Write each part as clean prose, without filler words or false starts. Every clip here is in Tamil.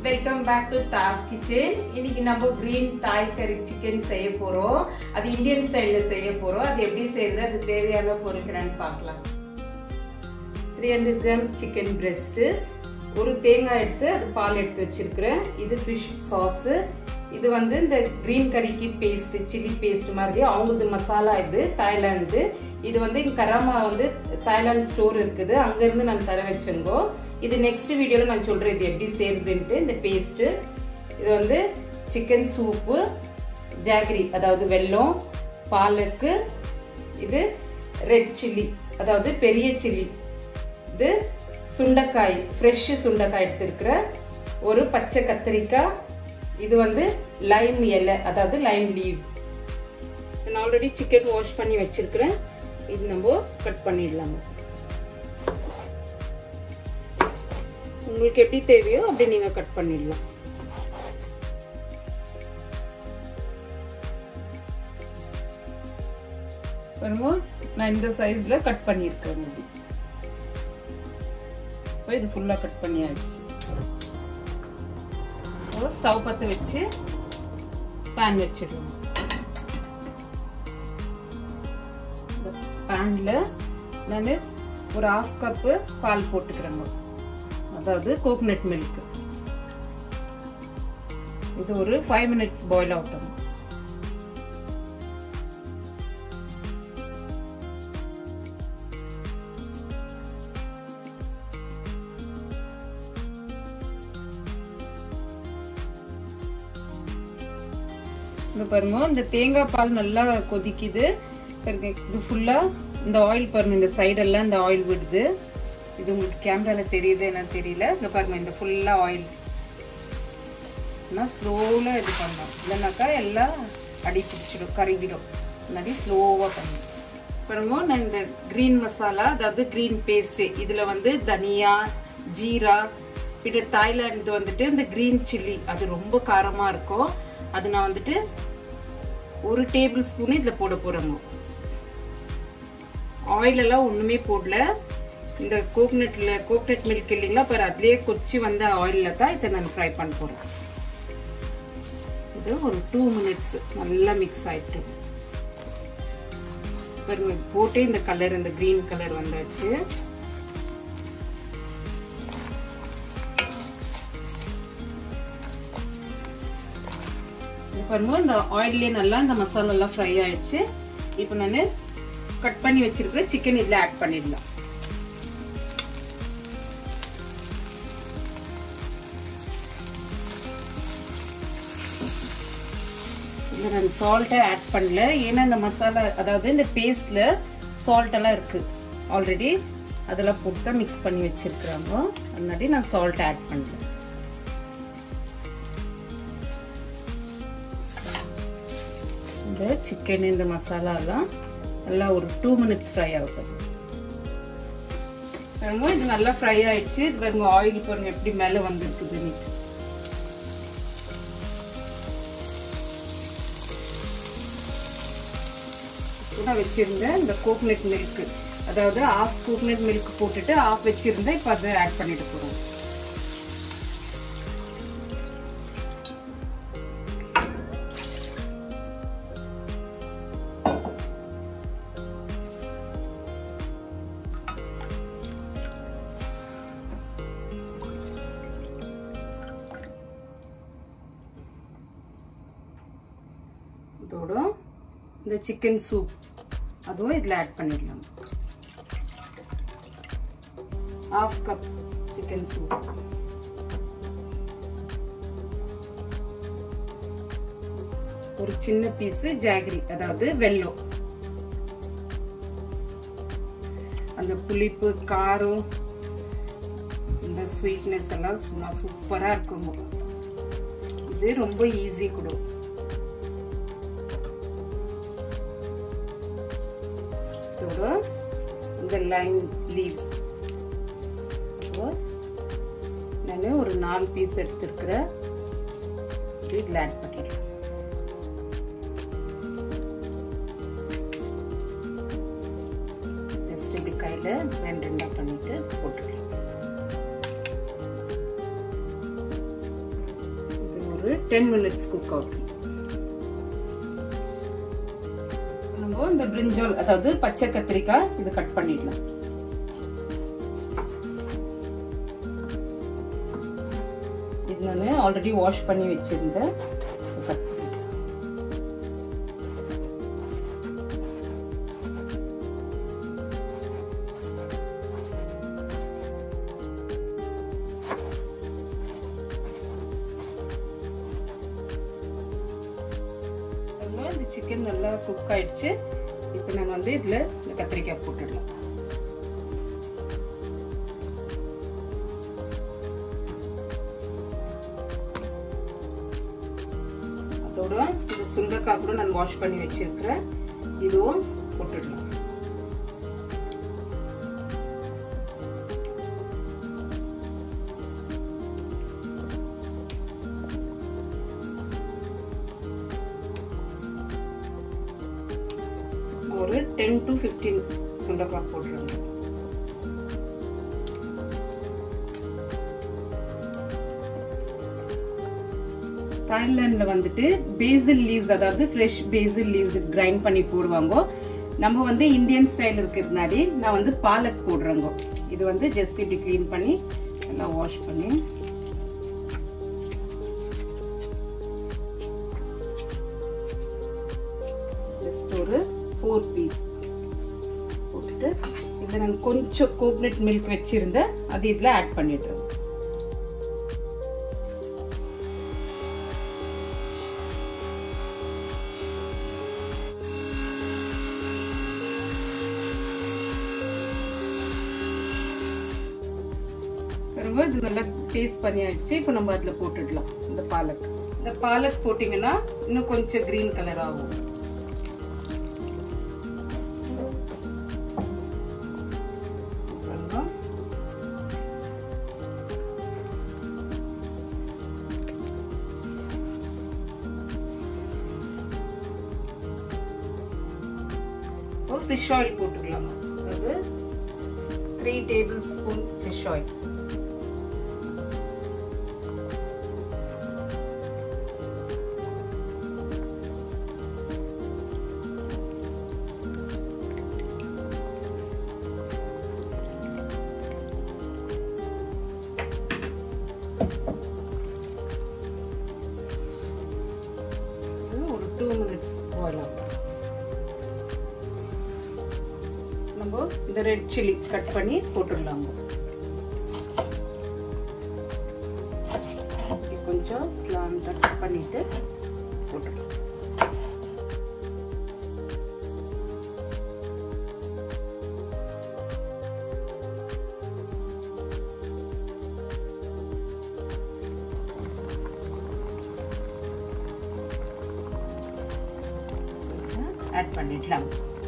Welcome back to Ta's Kitchen. இன்னைக்கு நம்ம green Thai curry chicken செய்ய போறோம். அது இந்தியன் ஸ்டைல்ல செய்ய போறோம். அது எப்படி செய்யறது அது தேவையான பொருட்கள்னு பார்க்கலாம். 300 grams chicken breast, ஒரு தேங்காய் எடுத்து அது பால் எடுத்து வச்சிருக்கேன். இது fish sauce. இது வந்து இந்த green curryக்கு paste, chili paste மாதிரி அவங்களது மசாலா இது தாய்லாந்து. இது வந்து கராமா வந்து தாய்லாந்து ஸ்டோர் இருக்குது. அங்க இருந்து நான் தர வச்சேங்கோ. இது நெக்ஸ்ட் வீடியோல நான் சொல்றேன் இது எப்படி செய்யறதுன்னு. இந்த பேஸ்ட் இது வந்து சிக்கன் சூப்பு, ஜாகரி அதாவது வெல்லம், பாலக்கு, இது ரெட் சில்லி அதாவது பெரிய சில்லி, இது சுண்டைக்காய் ஃப்ரெஷ் சுண்டைக்காய் எடுத்துருக்கிறேன், ஒரு பச்சை கத்திரிக்காய், இது வந்து லைம் இலை அதாவது லைம் லீவ். நான் ஆல்ரெடி சிக்கன் வாஷ் பண்ணி வச்சிருக்கிறேன். இது நம்ம கட் பண்ணிடலாம். உங்களுக்கு எப்படி தேவையோ அப்படி நீங்க கட் பண்ணிடலாம். நான் இந்த சைஸ்ல கட் பண்ணிருக்கேன். இது ஃபுல்லா கட் பண்ணியாச்சு. ஸ்டவ் பத்த வச்சு பேன் வச்சிடலாம். பேன்ல நான் ஒரு 1/2 கப் பால் போட்டுக்கிறேங்க, அதாவது கோகனட் மில்க். இது ஒரு 5 minutes பாயில் ஆகட்டும். பாருங்க இந்த தேங்காய் பால் நல்லா கொதிக்குது. இது ஃபுல்லா இந்த ஆயில் பாருங்க, இந்த சைடெல்லாம் இந்த ஆயில் விடுது. இது உங்களுக்கு கேமரால தெரியுது என்ன தெரியல. இங்க பாருங்க இந்த ஃபுல்லா ஆயில். ஸ்லோல இது பண்ணலாம், இல்லைனாக்கா எல்லாம் அடி பிடிச்சிடும், கருகிடும். முன்னாடி ஸ்லோவா பண்ணணும். பாருங்க நான் இந்த கிரீன் மசாலா அதாவது கிரீன் பேஸ்ட், இதுல வந்து தனியா, ஜீரா, பின்ன தாய்லாந்து வந்துட்டு இந்த கிரீன் சில்லி அது ரொம்ப காரமா இருக்கும். அது நான் வந்துட்டு 1 டேபிள் ஸ்பூன் இதுல போட போறேங்க. ஆயில் எல்லாம் ஒண்ணுமே போடல. இந்த கோகனட் மில்க் இல்லைங்களா பாரு, அதுலயே கொச்சி வந்த ஆயில்ல தான் இதை நான் ஃப்ரை பண்ண போறேன். இது ஒரு 2 minutes நல்லா மிக்ஸ் ஆயிட்டு பாருங்க. போட்டே இந்த கலர், இந்த கிரீன் கலர் வந்தாச்சு. பாருங்க இந்த ஆயிலே நல்லா இந்த மசாலா எல்லாம் ஃப்ரை ஆயிடுச்சு. இப்போ நான் கட் பண்ணி வச்சிருக்கிற சிக்கன் இதுல ஆட் பண்ணிடலாம். இதுல நான் சால்ட்டை ஆட் பண்ணல, ஏன்னா இந்த மசாலா அதாவது இந்த பேஸ்ட்ல சால்ட் எல்லாம் இருக்கு ஆல்ரெடி, அதெல்லாம் போட்டு மிக்ஸ் பண்ணி வச்சிருக்கிறாங்க. அதனால நான் சால்ட் ஆட் பண்ணல. இந்த சிக்கன் இந்த மசாலா எல்லாம் நல்லா ஒரு 2 minutes ஃப்ரை ஆகும். இது நல்லா ஃப்ரை ஆயிடுச்சு. இது பாருங்க ஆயில் பாருங்க எப்படி மேல வந்துருக்குது. நான் வச்சிருந்தேன் இந்த கோகனட் மில்க், அதாவது 1/2 கோகனட் மில்க் போட்டுட்டு 1/2 வச்சிருந்தேன். இப்ப அதை ஆட் பண்ணிட்டு போறோம். இதோட இந்த சிக்கன் சூப் அதுவும் இதுல ஆட் பண்ணிடலாம். 1/2 கப் சிக்கன் சூப், ஒரு சின்ன பீஸ் ஜாகரி அதாவது வெல்லம். அந்த புளிப்பு, காரம், இந்த ஸ்வீட்னஸ் எல்லாம் சும்மா சூப்பரா இருக்கும். இது ரொம்ப ஈஸி கூட. இந்த லைம் லீவ்ஸ் நான் ஒரு 4 பீஸ் எடுத்திருக்கிறேன். இதுல ஆட் பண்ணிடலாம். ஜஸ்ட் இப்படி கையில 2 பண்ணிட்டு போட்டுக்கலாம். ஒரு 10 minutes குக் ஆகும். நம்ம இந்த பிரிஞ்சால் அதாவது பச்சை கத்திரிக்காய் இது கட் பண்ணிடலாம். இது நான் ஆல்ரெடி வாஷ் பண்ணி வச்சிருந்தேன். சிக்கன் நல்லா குக் ஆயிடுச்சு. இப்போ நான் வந்து இதுல இந்த கத்திரிக்காய் போட்டுடலாம். அதோட இந்த சுண்டைக்காய் கூட நான் வாஷ் பண்ணி வச்சிருக்கிறேன். இதுவும் போட்டுடலாம். ஒரு 10 to 15 சுண்டைக்காய் போடுறேன். தாய்லாந்துல வந்துட்டு பேசில் லீவ்ஸ் அதாவது ஃப்ரெஷ் பேசில் லீவ்ஸ் கிரைண்ட் பண்ணி போடுவாங்க. நம்ம வந்து இந்தியன் ஸ்டைல் இருக்கிறதுனாடி நான் வந்து பாலக் போடுறேங்க. இது வந்து ஜஸ்ட் இப்படி கிளீன் பண்ணி எல்லாம் வாஷ் பண்ணி ஜஸ்ட் ஒரு 4 பீஸ் போட்டுட்டு இதுல நான் கொஞ்சம் கோகனட் மில்க் வச்சிருந்தேன். அது இதுல ஆட் பண்ணிடுறேன். இது நல்லா பேஸ்ட் பண்ணியாச்சு. இப்போ நம்ம அதுல போட்டுடலாம் இந்த பாலக். இந்த பாலக் போட்டீங்கன்னா இன்னும் கொஞ்சம் கிரீன் கலர் ஆகும். ஃபிஷ் ஆயில் போட்டுக்கலாம். அதாவது 3 tablespoon ஃபிஷ் ஆயில். ஒரு 2 minutes boil ஆகும். நம்ம இந்த ரெட் சில்லி கட் பண்ணி போட்டுடலாம். கொஞ்சம் ஸ்லாண்டா கட் பண்ணிட்டு போட்டுடலாம். ஆட் பண்ணிடலாம்.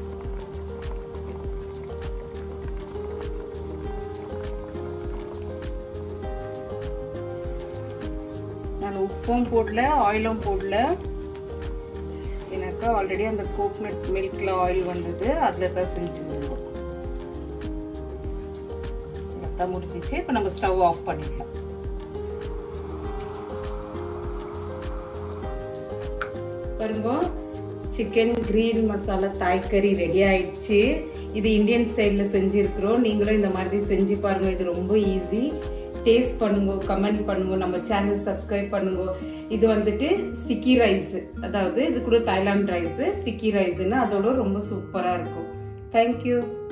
நான் உப்பும் போடல, ஆயிலும் போடல. எனக்கு ஆல்ரெடி அந்த கோகனட் மில்க்ல ஆயில் வந்தது, அதுல தான் செஞ்சிருந்தோம். எல்லாம் முடிஞ்சிச்சு. இப்போ நம்ம ஸ்டவ் ஆஃப் பண்ணிடலாம். பாருங்க, சிக்கன் கிரீன் மசாலா தாய் கறி ரெடி ஆயிடுச்சு. இது இந்தியன் ஸ்டைல்ல செஞ்சிருக்கிறோம். நீங்களும் இந்த மாதிரி செஞ்சு பாருங்க. இது ரொம்ப ஈஸி. டேஸ்ட் பண்ணுங்க, கமெண்ட் பண்ணுங்க, நம்ம சேனல் சப்ஸ்கிரைப் பண்ணுங்க. இது வந்துட்டு ஸ்டிக்கி ரைஸ், அதாவது இது கூட தாய்லாந்து ரைஸ் ஸ்டிக்கி ரைஸ்ன்னு அதோட ரொம்ப சூப்பரா இருக்கும். தேங்க்யூ.